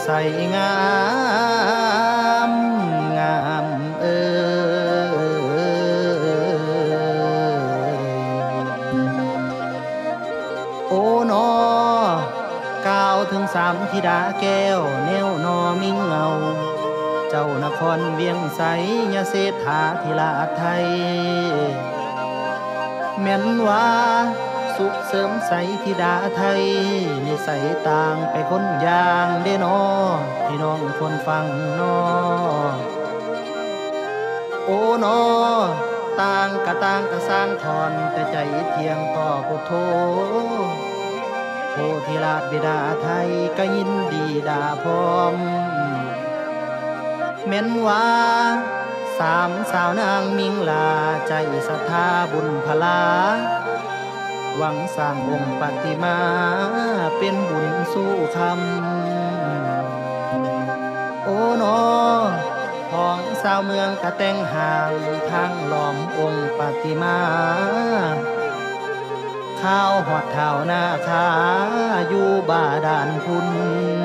ใสงามงามโอ้นอกล่าวถึงสามธิดาแก้วแนวนอมิงเงาเจ้านครเวียงใสยาเศรษฐาธิราชไทยแม่นว่าสุขเสริมใสธิดาไทยนิสัยต่างไปคนอย่างเด้นอพี่น้องคนฟังนอโอ้นอต่างกะต่างกะสร้างทอนแต่ใจเที่ยงต่อพุทโธโพธิราชบิดาไทยก็ยินดีดาพร้อมแม่นว่าสามสาวนางมิงลาใจศรัทธาบุญพลาหวังสร้างองค์ปฏิมาเป็นบุญสู้คำโอ้นอของสาวเมืองกะแต่งห่างทางล้อมองค์ปฏิมาข้าวหอดเท้าหน้าขาอยู่บาดาลพุน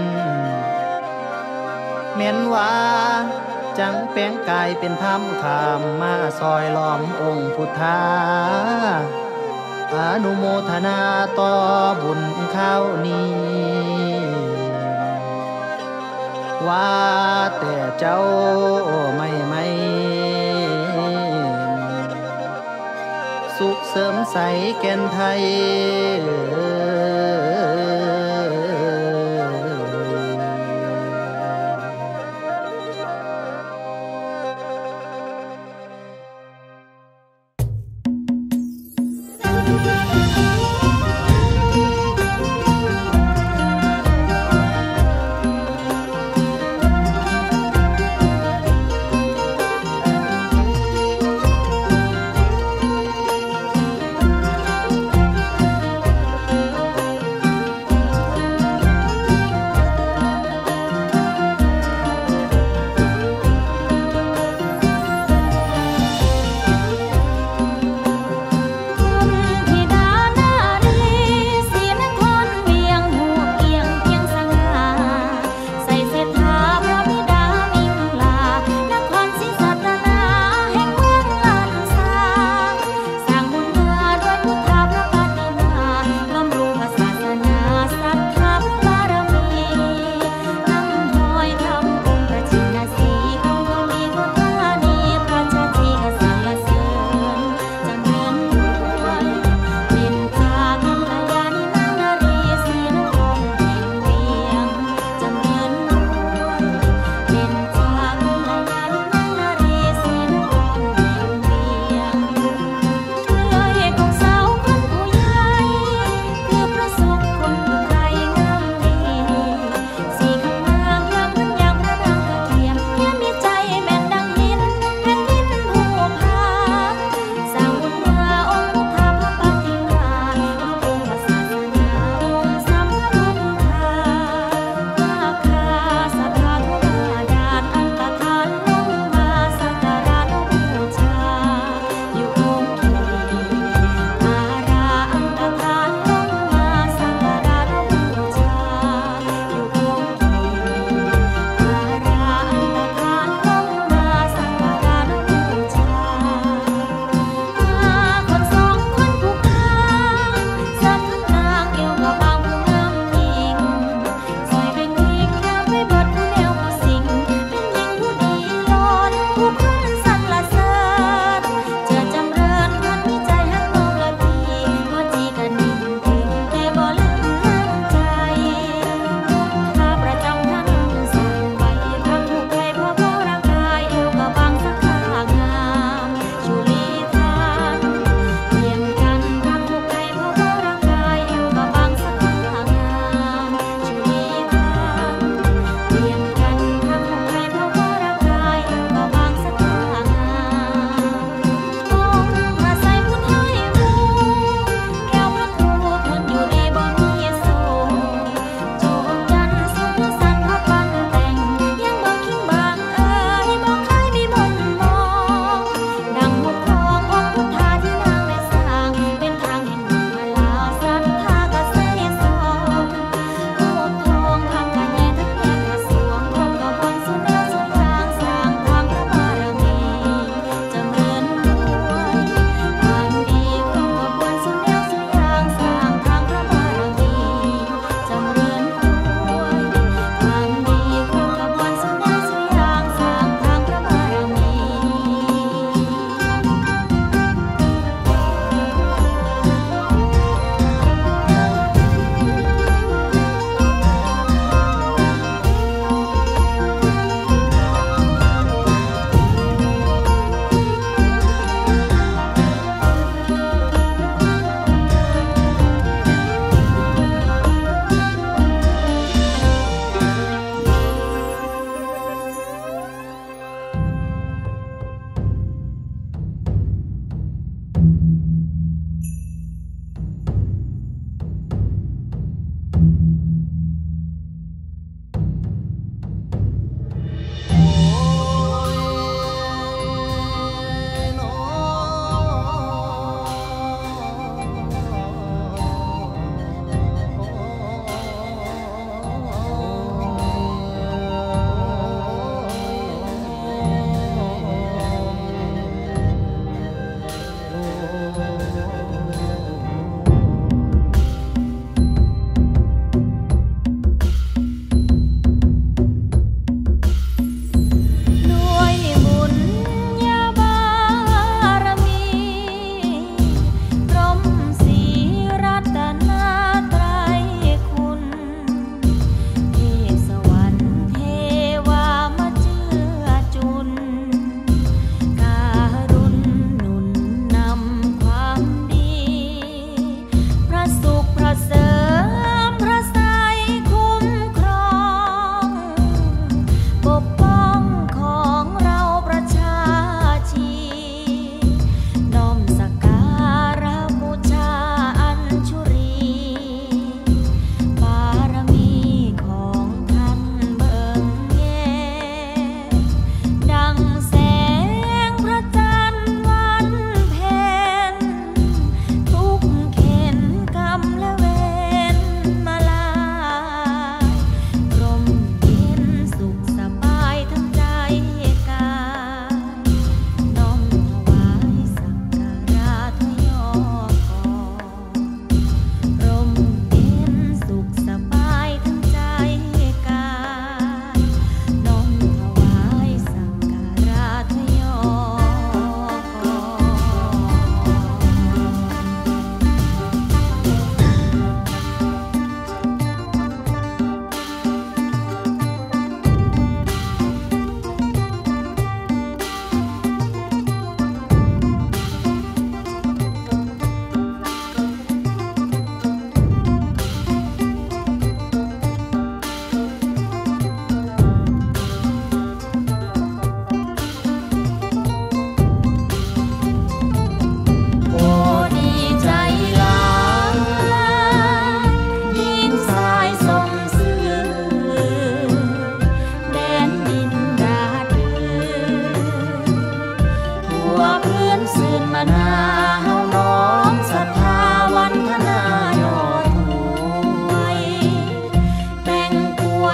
แม่นว่าจังแปลงกายเป็นธรรมขามมาซอยล้อมองค์พุทธาอนุโมทนาต่อบุญข้าวนี้ว่าแต่เจ้าไม่สุขเสริมใสแก่นไทย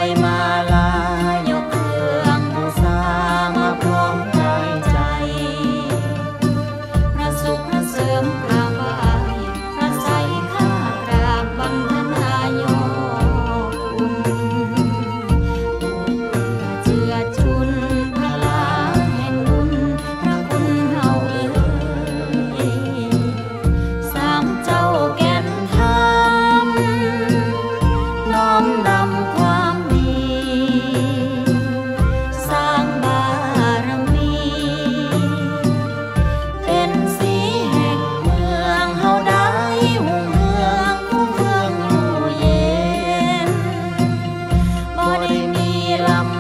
อยมาลายกเครื่องบูชามาพร้อมกายใจพระสุขพระเสริมกราบไหว้พระใสข้ากราบบังคณายกเจือชุนพลาแห่งบุญพระคุณเฮาเอ่ยสามเจ้าแก่นธรรมน้อมนำความดีสร้างบารมี เป็นสีแห่งเมืองเฮาได้หุ่งเฮืองคุ้มเฟืองอยู่เย็นบ่ได้มีลำ